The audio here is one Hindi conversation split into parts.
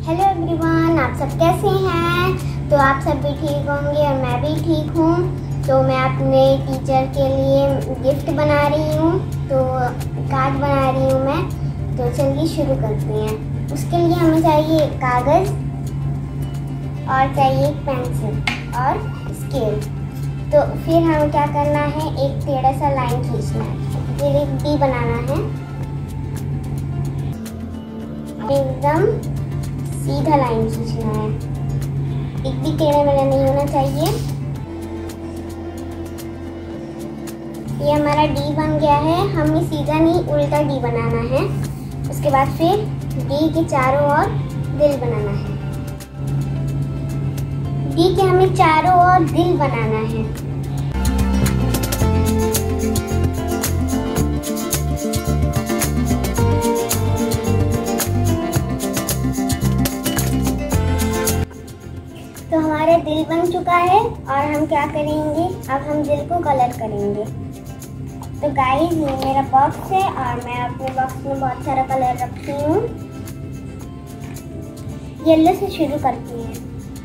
हेलो एवरीवन, आप सब कैसे हैं। तो आप सब भी ठीक होंगे और मैं भी ठीक हूँ। तो मैं अपने टीचर के लिए गिफ्ट बना रही हूँ, तो कार्ड बना रही हूँ मैं। तो चलिए शुरू करते हैं। उसके लिए हमें चाहिए एक कागज़ और चाहिए एक पेंसिल और स्केल। तो फिर हमें क्या करना है, एक टेढ़ा सा लाइन खींचना है, फिर एक डी बनाना है, एकदम सीधा लाइन खींचना है, एक भी टेढ़ा मेढ़ा नहीं होना चाहिए। ये हमारा डी बन गया है। हमें सीधा नहीं उल्टा डी बनाना है। उसके बाद फिर डी के चारों ओर दिल बनाना है। डी के हमें चारों ओर दिल बनाना है। तो हमारा दिल बन चुका है और हम क्या करेंगे, अब हम दिल को कलर करेंगे। तो गाइस, ये मेरा बॉक्स है और मैं अपने बॉक्स में बहुत सारा कलर रखती हूँ। येलो से शुरू करती हूँ।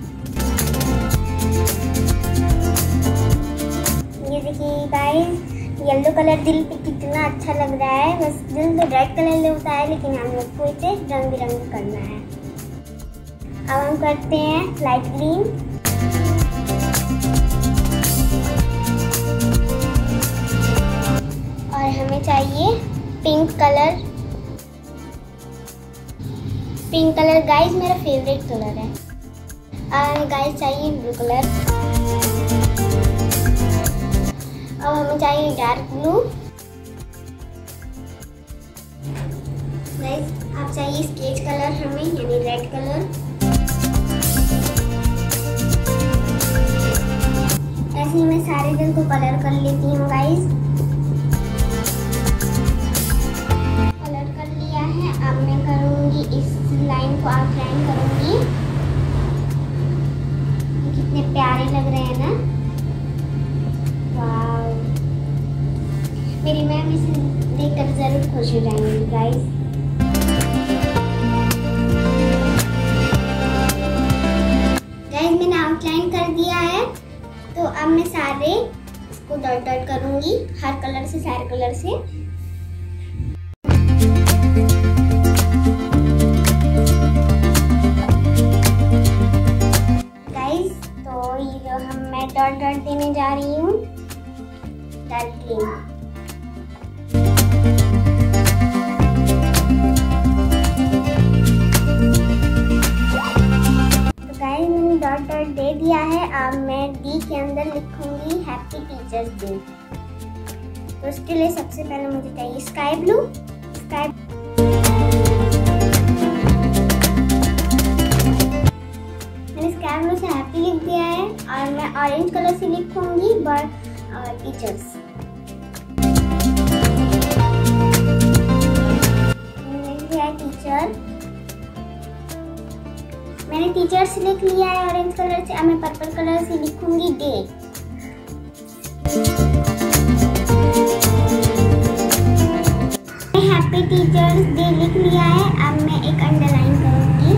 ये देखिए गाइस, येलो कलर दिल पे कितना अच्छा लग रहा है। बस दिल तो रेड कलर होता है, लेकिन हम लोग को इसे रंग बिरंगी करना है। अब हम करते हैं लाइट ग्रीन, और हमें चाहिए pink colour. Pink colour guys मेरा फेवरेट कलर है। और गाइस चाहिए ब्लू कलर। अब हमें चाहिए डार्क ब्लू। गाइस अब चाहिए स्केच कलर हमें, यानी रेड कलर। ऐसे ही मैं सारे दिल को कलर कर लेती हूँ गाइस। कलर कर लिया है। अब मैं करूँगी इस लाइन को आउटलाइन करूँगी। कितने प्यारे लग रहे हैं ना। वाव, मेरी मैम इसे देखकर जरूर खुश हो जाएंगी गाइस। गाइस मैंने आउटलाइन कर दिया है। तो अब मैं सारे इसको डॉट डॉट करूंगी, हर कलर से, सारे कलर से। गाइस तो ये जो मैं डॉट डॉट देने जा रही हूँ डार्क ग्रीन। डॉट डॉट दे दिया है। अब मैं डी के अंदर लिखूंगी हैप्पी टीचर्स डे। तो उसके लिए सबसे पहले मुझे चाहिए स्काई ब्लू। मैंने स्काई ब्लू से हैप्पी लिख दिया है। और मैं ऑरेंज कलर से लिखूंगी टीचर्स। लिख दिया है टीचर। मैंने टीचर्स लिख लिया है ऑरेंज कलर से। अब मैं पर्पल कलर से लिखूंगी डे। हैप्पी टीचर्स डे लिख लिया है। अब मैं एक अंडरलाइन करूंगी।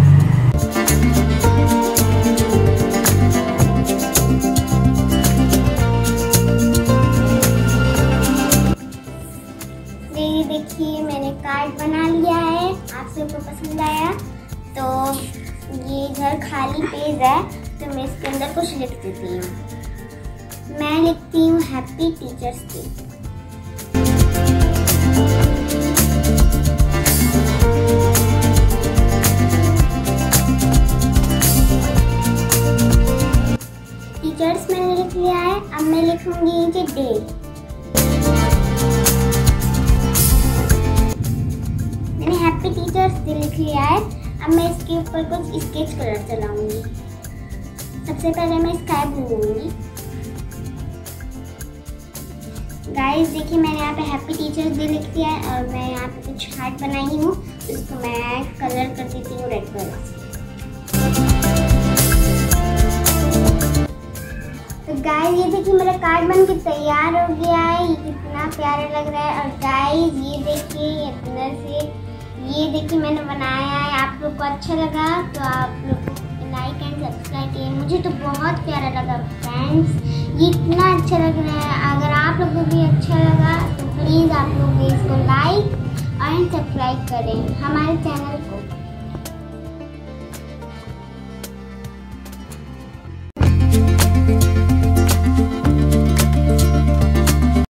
ये देखिए मैंने कार्ड बना लिया है। आप सबको पसंद आया तो ये इधर खाली पेज है, तो मैं इसके अंदर कुछ लिख देती हूँ। मैं लिखती हूँ हैप्पी टीचर्स डे। टीचर्स मैंने लिख लिया है। अब मैं लिखूंगी नीचे डे। मैंने हैप्पी टीचर्स डे लिख लिया है। अब मैं इसके ऊपर कुछ स्केच कलर चलाऊंगी। सबसे पहले मैं स्काई ब्लू लूंगी। गाइस देखिए, मैंने यहाँ पे हैप्पी टीचर्स डे लिख दिया है और मैं यहाँ पे कुछ हार्ट बनाई हूँ। इसको मैं कलर कर देती हूँ रेड कलर से। तो गाइस ये देखिए मेरा कार्ड बन के तैयार हो गया है। ये कितना प्यारा लग रहा है। और गाइस ये देखिए अंदर से ये देखिए मैंने बनाया है, आप लोग को अच्छा लगा तो आप लोग लाइक एंड सब्सक्राइब कीजिए। मुझे तो बहुत प्यारा लगा फ्रेंड्स, ये इतना अच्छा लग रहा है। अगर आप लोगों को भी अच्छा लगा तो प्लीज़ आप लोग इसको लाइक एंड सब्सक्राइब करें हमारे चैनल को।